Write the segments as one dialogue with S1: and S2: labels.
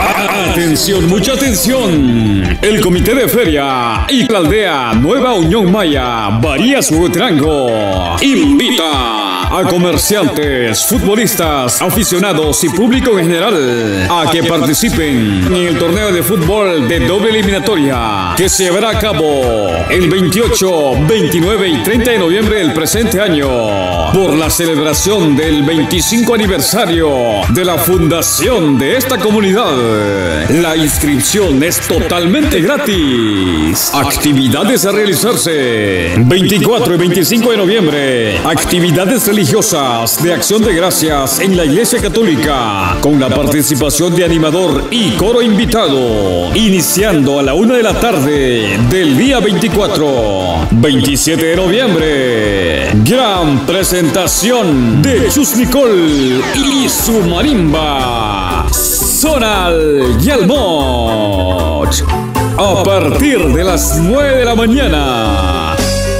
S1: Atención, mucha atención. El Comité de Feria y la aldea Nueva Unión Maya, Barías Huehuetenango, invita a comerciantes, futbolistas, aficionados y público en general a que participen en el torneo de fútbol de doble eliminatoria que se llevará a cabo el 28, 29 y 30 de noviembre del presente año por la celebración del 25 aniversario de la fundación de esta comunidad. La inscripción es totalmente gratis. Actividades a realizarse 24 y 25 de noviembre. Actividades religiosas de acción de gracias en la Iglesia Católica con la participación de animador y coro invitado, iniciando a la 1 de la tarde del día 24. 27 de noviembre, gran presentación de Chus Nicole y su marimba Sonal Yalmoch a partir de las 9 de la mañana.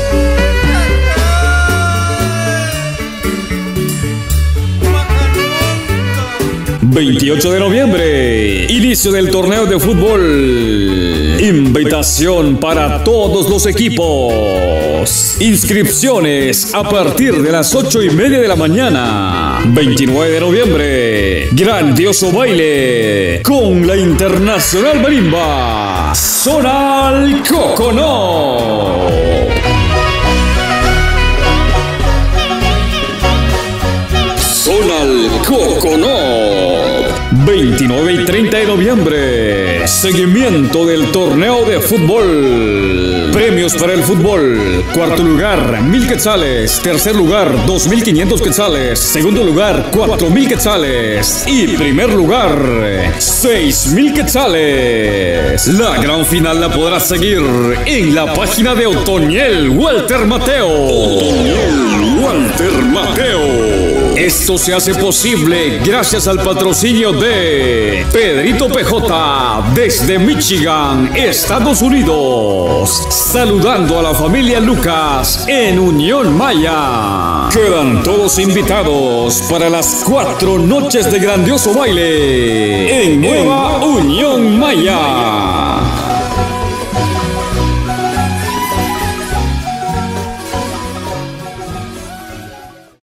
S1: ...28 de noviembre... ...inicio del torneo de fútbol... ...invitación para todos los equipos... ...inscripciones a partir de las 8:30 de la mañana... ...29 de noviembre... ...grandioso baile... ...con la Internacional Marimba... ...Sonal Coconó... Sonal Coconó... 29 y 30 de noviembre, seguimiento del torneo de fútbol. Premios para el fútbol: cuarto lugar, 1,000 quetzales. Tercer lugar, 2,500 quetzales. Segundo lugar, 4,000 quetzales. Y primer lugar, 6,000 quetzales. La gran final la podrás seguir en la página de Otoniel Walter Mateo. Otoniel Walter Mateo. Esto se hace posible gracias al patrocinio de Pedrito PJ desde Michigan, Estados Unidos. Saludando a la familia Lucas en Unión Maya. Quedan todos invitados para las 4 noches de grandioso baile en Nueva Unión Maya.